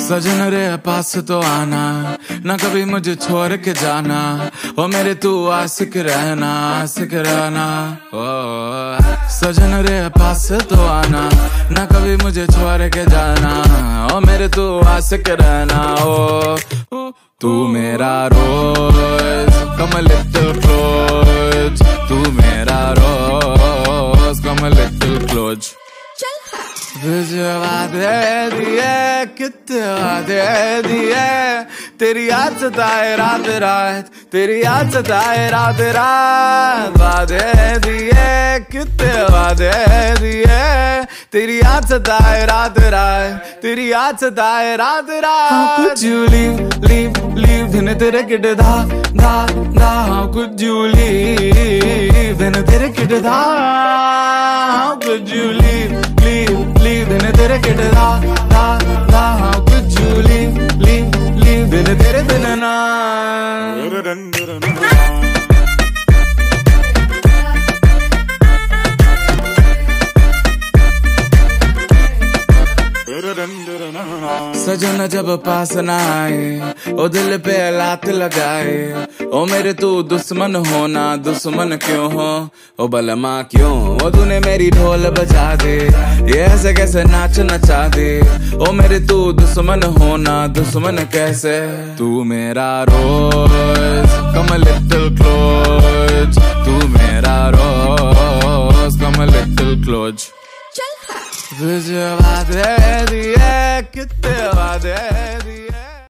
सजन रे पास तो आना, ना कभी मुझे छोड़ के जाना। ओ मेरे तू आशिक रहना, आशिक रहना। ओ सजन रे पास तो आना, ना कभी मुझे छोड़ के जाना। ओ मेरे तू आशिक रहना। ओ तू मेरा रोज, come a little close। तू मेरा रोज, come a little close। तुझे वादे दिए, कितने वादे दिए, तेरी याद सताए रात रात, तेरी याद सताए रात रात। वादे दिए, कितने वादे दिए, तेरी याद सताए रात रात, तेरी याद सताए रात रात। How could you leave, leave, leave, दिन तेरे किट धा धा धा। How could you leave, दिन तेरे किट धा। How could you leave, leave, leave, दिन तेरे किट धा धा धा। How could you leave, leave, leave, दिन तेरे दिन ना। सजन जब पास ना आए, ओ दिल पे लात लगाए। ओ मेरे तू दुश्मन होना, दुश्मन क्यों हो ओ बलमा क्यों। ओ तूने मेरी ढोल बजा दे, ये ऐसे कैसे नाच नचा दे। ओ मेरे तू दुश्मन होना, दुश्मन कैसे। तू मेरा रोज, come a little close। तू मेरा रोज, come a little close। तुझे वादे दिए, कितने वादे दिए।